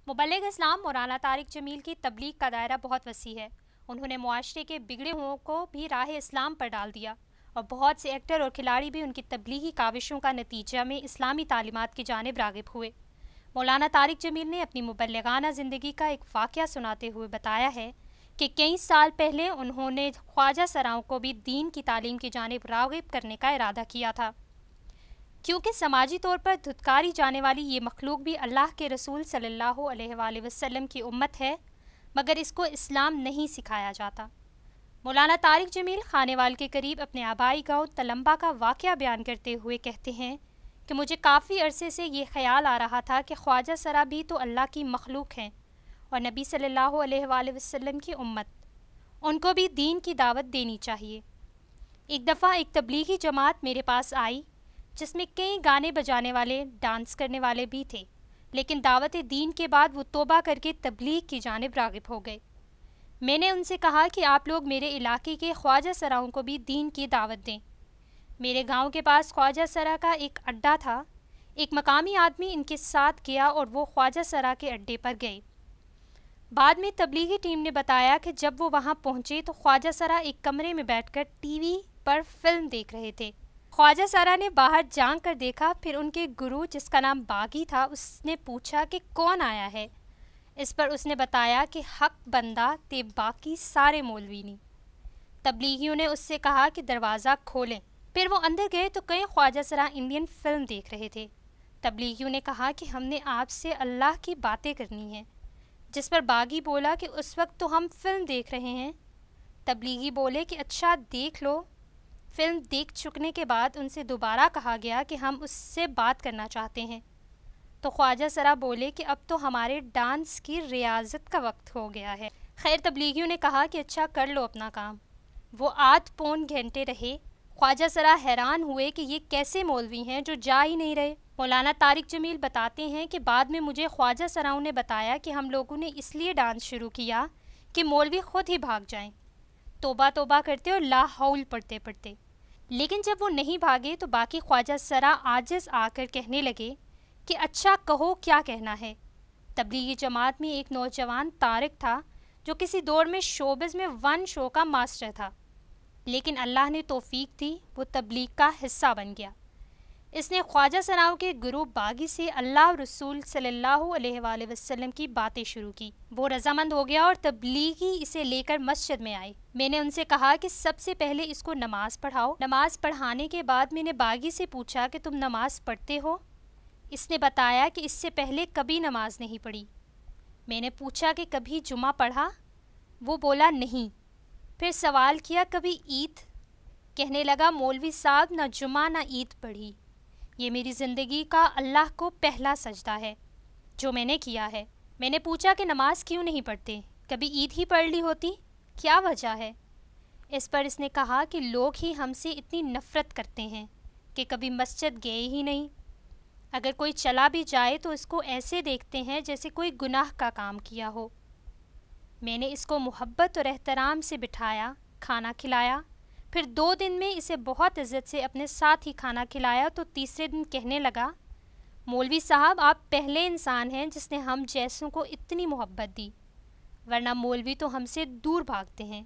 مبلغ اسلام مولانا طارق جمیل کی تبلیغ کا دائرہ بہت وسیع ہے۔ انہوں نے معاشرے کے بگڑے ہوئوں کو بھی راہ اسلام پر ڈال دیا اور بہت سے ایکٹر اور کھلاڑی بھی ان کی تبلیغی کاوشوں کا نتیجہ میں اسلامی تعلیمات کی جانب راغب ہوئے۔ مولانا طارق جمیل نے اپنی مبلغانہ زندگی کا ایک واقعہ سناتے ہوئے بتایا ہے کہ کئی سال پہلے انہوں نے خواجہ سراؤں کو بھی دین کی تعلیم کی جانب راغب کرنے کا ارادہ کیا تھا، کیونکہ سماجی طور پر دھتکاری جانے والی یہ مخلوق بھی اللہ کے رسول صلی اللہ علیہ وآلہ وسلم کی امت ہے، مگر اس کو اسلام نہیں سکھایا جاتا۔ مولانا طارق جمیل خانے وال کے قریب اپنے آبائی گاؤں تلمبا کا واقعہ بیان کرتے ہوئے کہتے ہیں کہ مجھے کافی عرصے سے یہ خیال آ رہا تھا کہ خواجہ سرا بھی تو اللہ کی مخلوق ہیں اور نبی صلی اللہ علیہ وآلہ وسلم کی امت، ان کو بھی دین کی دعوت دینی چاہیے۔ ایک دفعہ ایک تبلیغی جماعت میرے پاس آئی جس میں کئی گانے بجانے والے، ڈانس کرنے والے بھی تھے، لیکن دعوت دین کے بعد وہ توبہ کر کے تبلیغ کی جانب راغب ہو گئے۔ میں نے ان سے کہا کہ آپ لوگ میرے علاقے کے خواجہ سراؤں کو بھی دین کی دعوت دیں۔ میرے گاؤں کے پاس خواجہ سرا کا ایک اڈا تھا، ایک مقامی آدمی ان کے ساتھ گیا اور وہ خواجہ سرا کے اڈے پر گئے۔ بعد میں تبلیغی ٹیم نے بتایا کہ جب وہ وہاں پہنچے تو خواجہ سرا ایک کمرے میں بیٹھ کر ٹی وی پر فلم دیکھ رہے تھے۔ خواجہ سرا نے باہر جھانک کر دیکھا، پھر ان کے گرو جس کا نام باغی تھا اس نے پوچھا کہ کون آیا ہے؟ اس پر اس نے بتایا کہ حق بندہ تے باقی سارے مولوی نہیں۔ تبلیغیوں نے اس سے کہا کہ دروازہ کھولیں، پھر وہ اندر گئے تو کئی خواجہ سرا انڈین فلم دیکھ رہے تھے۔ تبلیغیوں نے کہا کہ ہم نے آپ سے اللہ کی باتیں کرنی ہیں، جس پر باغی بولا کہ اس وقت تو ہم فلم دیکھ رہے ہیں۔ تبلیغی بولے کہ اچھا دیکھ لو۔ فلم دیکھ چکنے کے بعد ان سے دوبارہ کہا گیا کہ ہم اس سے بات کرنا چاہتے ہیں، تو خواجہ سرا بولے کہ اب تو ہمارے ڈانس کی ریاضت کا وقت ہو گیا ہے۔ خیر، تبلیغیوں نے کہا کہ اچھا کر لو اپنا کام۔ وہ آدھ پون گھنٹے رہے۔ خواجہ سرا حیران ہوئے کہ یہ کیسے مولوی ہیں جو جا ہی نہیں رہے۔ مولانا طارق جمیل بتاتے ہیں کہ بعد میں مجھے خواجہ سراؤں نے بتایا کہ ہم لوگوں نے اس لیے ڈانس شروع کیا کہ مولوی خود ہی بھاگ جائیں، توبہ توبہ کرتے اور لا حول پڑھتے پڑھتے، لیکن جب وہ نہیں بھاگے تو باقی خواجہ سرا عاجز آ کر کہنے لگے کہ اچھا کہو کیا کہنا ہے۔ تبلیغی جماعت میں ایک نوجوان طارق تھا جو کسی دور میں شوبز میں ون شو کا ماسٹر تھا، لیکن اللہ نے توفیق دی، وہ تبلیغ کا حصہ بن گیا۔ اس نے خواجہ سراؤں کے گرو باغی سے اللہ اور رسول صلی اللہ علیہ وآلہ وسلم کی باتیں شروع کی۔ وہ رضامند ہو گیا اور تبلیغی اسے لے کر مسجد میں آئے۔ میں نے ان سے کہا کہ سب سے پہلے اس کو نماز پڑھاؤ۔ نماز پڑھانے کے بعد میں نے باغی سے پوچھا کہ تم نماز پڑھتے ہو؟ اس نے بتایا کہ اس سے پہلے کبھی نماز نہیں پڑھی۔ میں نے پوچھا کہ کبھی جمعہ پڑھا؟ وہ بولا نہیں۔ پھر سوال کیا کبھی عید؟ کہنے لگا مولوی صاحب نہ جمعہ نہ عید پڑھی۔ یہ میری زندگی کا اللہ کو پہلا سجدہ ہے جو میں نے کیا ہے۔ میں نے پوچھا کہ نماز کیوں نہیں پڑھتے؟ کبھی عید ہی پڑھ لی ہوتی، کیا وجہ ہے؟ اس پر اس نے کہا کہ لوگ ہی ہم سے اتنی نفرت کرتے ہیں کہ کبھی مسجد گئے ہی نہیں، اگر کوئی چلا بھی جائے تو اس کو ایسے دیکھتے ہیں جیسے کوئی گناہ کا کام کیا ہو۔ میں نے اس کو محبت اور احترام سے بٹھایا، کھانا کھلایا، پھر 2 دن میں اسے بہت عزت سے اپنے ساتھ ہی کھانا کھلایا تو تیسرے دن کہنے لگا مولوی صاحب آپ پہلے انسان ہیں جس نے ہم جیسوں کو اتنی محبت دی، ورنہ مولوی تو ہم سے دور بھاگتے ہیں۔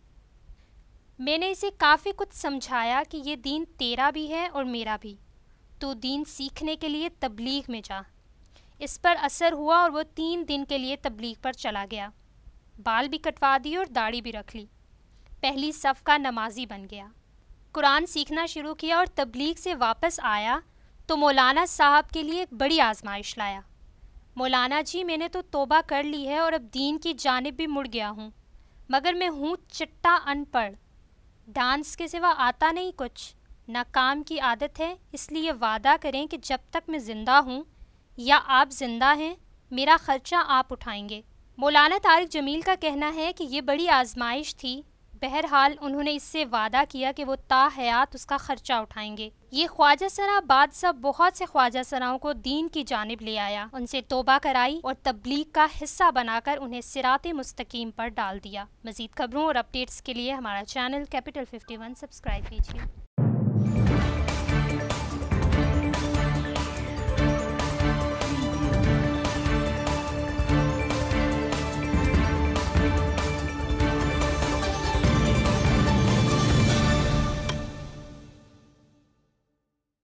میں نے اسے کافی کچھ سمجھایا کہ یہ دین تیرا بھی ہے اور میرا بھی، تو دین سیکھنے کے لیے تبلیغ میں جا۔ اس پر اثر ہوا اور وہ 3 دن کے لیے تبلیغ پر چلا گیا، بال بھی کٹوا دیے اور داڑھی بھی رکھ لی، پہلی صف کا نمازی بن گیا، قرآن سیکھنا شروع کیا اور تبلیغ سے واپس آیا تو مولانا صاحب کے لیے ایک بڑی آزمائش لایا۔ مولانا جی میں نے تو توبہ کر لی ہے اور اب دین کی جانب بھی مڑ گیا ہوں، مگر میں ہوں چٹا ان پڑھ، ڈانس کے سوا آتا نہیں کچھ، نہ کام کی عادت ہے، اس لیے وعدہ کریں کہ جب تک میں زندہ ہوں یا آپ زندہ ہیں میرا خرچہ آپ اٹھائیں گے۔ مولانا طارق جمیل کا کہنا ہے کہ یہ بڑی آزمائش تھی، بہرحال انہوں نے اس سے وعدہ کیا کہ وہ تا حیات اس کا خرچہ اٹھائیں گے۔ یہ خواجہ سرا بادشاہ بہت سے خواجہ سراؤں کو دین کی جانب لے آیا، ان سے توبہ کرائی اور تبلیغ کا حصہ بنا کر انہیں صراط مستقیم پر ڈال دیا۔ مزید خبروں اور اپڈیٹس کے لیے ہمارا چینل Capital 51 سبسکرائب کیجیے۔